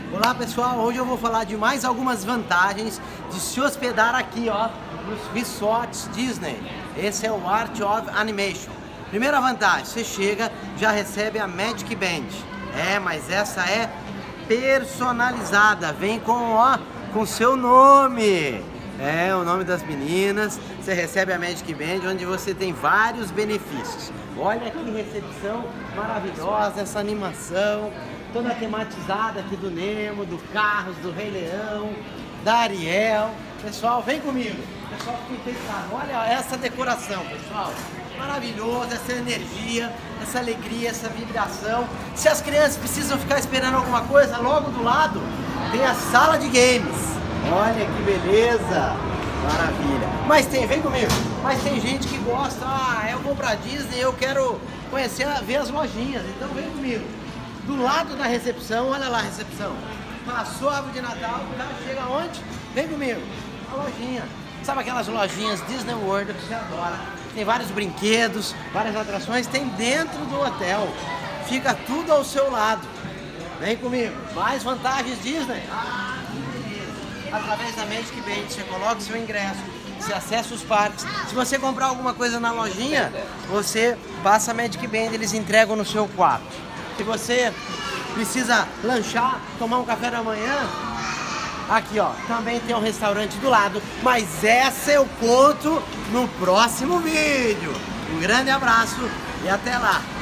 Olá pessoal, hoje eu vou falar de mais algumas vantagens de se hospedar aqui, ó, nos resorts Disney. Esse é o Art of Animation. Primeira vantagem, você chega, já recebe a Magic Band. Mas essa é personalizada, vem com seu nome. O nome das meninas, você recebe a Magic Band, onde você tem vários benefícios. Olha que recepção maravilhosa, essa animação, toda tematizada aqui do Nemo, do Carros, do Rei Leão, da Ariel. Pessoal, vem comigo. Pessoal, fica pensando, olha essa decoração, pessoal. Maravilhoso, essa energia, essa alegria, essa vibração. Se as crianças precisam ficar esperando alguma coisa, logo do lado tem a sala de games. Olha que beleza, maravilha. Mas vem comigo, mas tem gente que gosta, eu vou pra Disney, eu quero conhecer, ver as lojinhas, então vem comigo. Do lado da recepção, olha lá a recepção. Passou a árvore de Natal, já chega onde? Vem comigo, a lojinha. Sabe aquelas lojinhas Disney World que você adora? Tem vários brinquedos, várias atrações, tem dentro do hotel. Fica tudo ao seu lado. Vem comigo, mais vantagens Disney. Através da Magic Band, você coloca o seu ingresso, você acessa os parques. Se você comprar alguma coisa na lojinha, você passa a Magic Band, eles entregam no seu quarto. Se você precisa lanchar, tomar um café da manhã, aqui ó, também tem um restaurante do lado, mas essa eu conto no próximo vídeo. Um grande abraço e até lá!